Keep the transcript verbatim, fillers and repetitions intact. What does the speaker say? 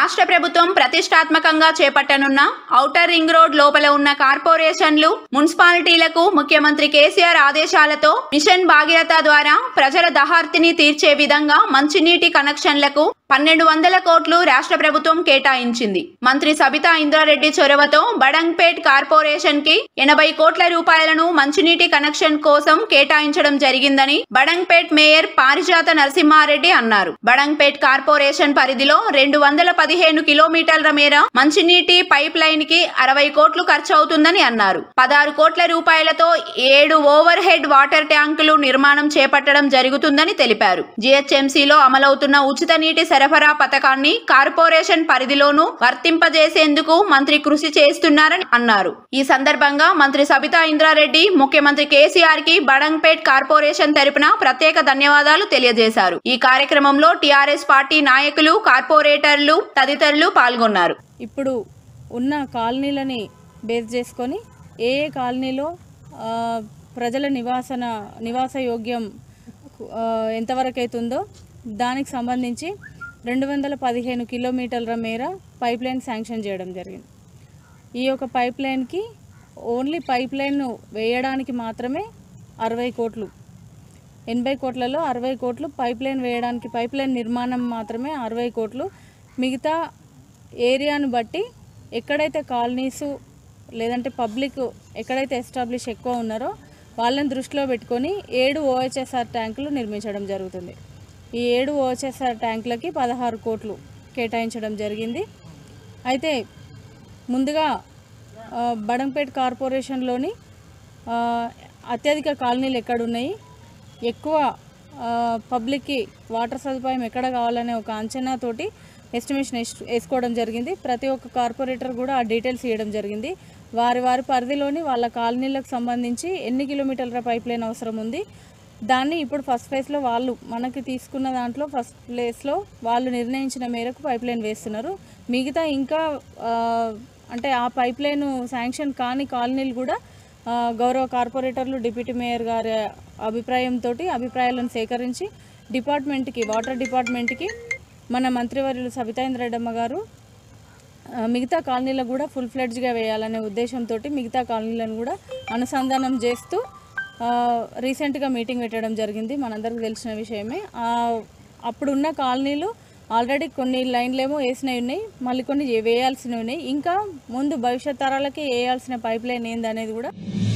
రాష్ట్ర ప్రభుత్వం ప్రతిష్టాత్మకంగా చేపట్టనున్న ఔటర్ రింగ్ రోడ్ లోపల ఉన్న కార్పొరేషన్లు, మున్సిపాలిటీలకు ముఖ్యమంత్రి కేసీఆర్ ఆదేశాలతో మిషన్ భాగీరథ ద్వారా ప్రజల దహార్తిని తీర్చే విధంగా మంచినీటి కనెక్షన్లకు పన్నెండు వందల కోట్లు రాష్ట్ర ప్రభుత్వం కేటాయించింది. మంత్రి సబితా ఇంద్రారెడ్డి చొరవతో బడంగ్పేట్ కార్పొరేషన్ కి ఎనభై కోట్ల రూపాయలను మంచినీటి కనెక్షన్ కోసం కేటాయించడం జరిగిందని బడంగ్పేట్ మేయర్ పారిజాత నరసింహారెడ్డి అన్నారు. బడంగ్పేట్ కార్పొరేషన్ పరిధిలో రెండు వందల పదిహేను కిలోమీటర్ల మేర మంచినీటి పైప్ లైన్ కి అరవై కోట్లు ఖర్చు అవుతుందని అన్నారు. పదహారు కోట్ల రూపాయలతో ఏడు ఓవర్ హెడ్ వాటర్ ట్యాంకులు నిర్మాణం చేపట్టడం జరుగుతుందని తెలిపారు. జీహెచ్ఎంసీలో అమలవుతున్న ఉచిత నీటి సరఫరా పథకాన్ని కార్పొరేషన్ పరిధిలోనూ వర్తింపజేసేందుకు మంత్రి కృషి చేస్తున్నారని అన్నారు. ఈ సందర్భంగా మంత్రి సబితా ఇంద్రారెడ్డి ముఖ్యమంత్రి కేసీఆర్ కి బడంగ్పేట్ కార్పొరేషన్ తరపున ప్రత్యేక ధన్యవాదాలు తెలియజేశారు. ఈ కార్యక్రమంలో టీఆర్ఎస్ పార్టీ నాయకులు, కార్పొరేటర్లు తదితరులు పాల్గొన్నారు. ఇప్పుడు ఉన్న కాలనీలని బేస్ చేసుకొని ఏ ఏ కాలనీలో ప్రజల నివాసన నివాస యోగ్యం ఎంతవరకు అవుతుందో దానికి సంబంధించి రెండు వందల పదిహేను కిలోమీటర్ల మేర పైప్ లైన్ శాంక్షన్ చేయడం జరిగింది. ఈ యొక్క పైప్ లైన్కి ఓన్లీ పైప్ లైన్ వేయడానికి మాత్రమే అరవై కోట్లు, ఎనభై కోట్లలో అరవై కోట్లు పైప్ లైన్ వేయడానికి, పైప్ లైన్ నిర్మాణం మాత్రమే అరవై కోట్లు. మిగతా ఏరియాను బట్టి ఎక్కడైతే కాలనీసు లేదంటే పబ్లిక్ ఎక్కడైతే ఎస్టాబ్లిష్ ఎక్కువ ఉన్నారో వాళ్ళని దృష్టిలో పెట్టుకొని ఏడు ఓహెచ్ఎస్ఆర్ ట్యాంకులు నిర్మించడం జరుగుతుంది. ఈ ఏడు ఓహెచ్ఎస్ఆర్ ట్యాంకులకి పదహారు కోట్లు కేటాయించడం జరిగింది. అయితే ముందుగా బడంగ్పేట్ కార్పొరేషన్లోని అత్యధిక కాలనీలు ఎక్కడున్నాయి, ఎక్కువ పబ్లిక్కి వాటర్ సదుపాయం ఎక్కడ కావాలనే ఒక అంచనాతోటి ఎస్టిమేషన్ వేసుకోవడం జరిగింది. ప్రతి ఒక్క కార్పొరేటర్ కూడా ఆ డీటెయిల్స్ ఇవ్వడం జరిగింది. వారి వారి పరిధిలోని వాళ్ళ కాలనీలకు సంబంధించి ఎన్ని కిలోమీటర్ల పైప్ లైన్ అవసరం ఉంది, దాన్ని ఇప్పుడు ఫస్ట్ ఫేజ్లో వాళ్ళు మనకి తీసుకున్న దాంట్లో ఫస్ట్ ప్లేస్లో వాళ్ళు నిర్ణయించిన మేరకు పైప్ లైన్ వేస్తున్నారు. మిగతా ఇంకా అంటే ఆ పైప్ లైన్ శాంక్షన్ కాని కాలనీలు కూడా గౌరవ కార్పొరేటర్లు, డిప్యూటీ మేయర్ గారి అభిప్రాయంతో అభిప్రాయాలను సేకరించి డిపార్ట్మెంట్కి, వాటర్ డిపార్ట్మెంట్కి మన మంత్రివర్యులు సబితా ఇంద్రారెడ్డి గారు మిగతా కాలనీలకు కూడా ఫుల్ ఫ్లెడ్జ్గా వేయాలనే ఉద్దేశంతో మిగతా కాలనీలను కూడా అనుసంధానం చేస్తూ రీసెంట్గా మీటింగ్ పెట్టడం జరిగింది. మనందరికీ తెలిసిన విషయమే. అప్పుడున్న కాలనీలు ఆల్రెడీ కొన్ని లైన్లేమో వేసినవి ఉన్నాయి, మళ్ళీ కొన్ని వేయాల్సినవి ఉన్నాయి. ఇంకా ముందు భవిష్యత్ తరాలకి వేయాల్సిన పైప్ లైన్ ఏందనేది కూడా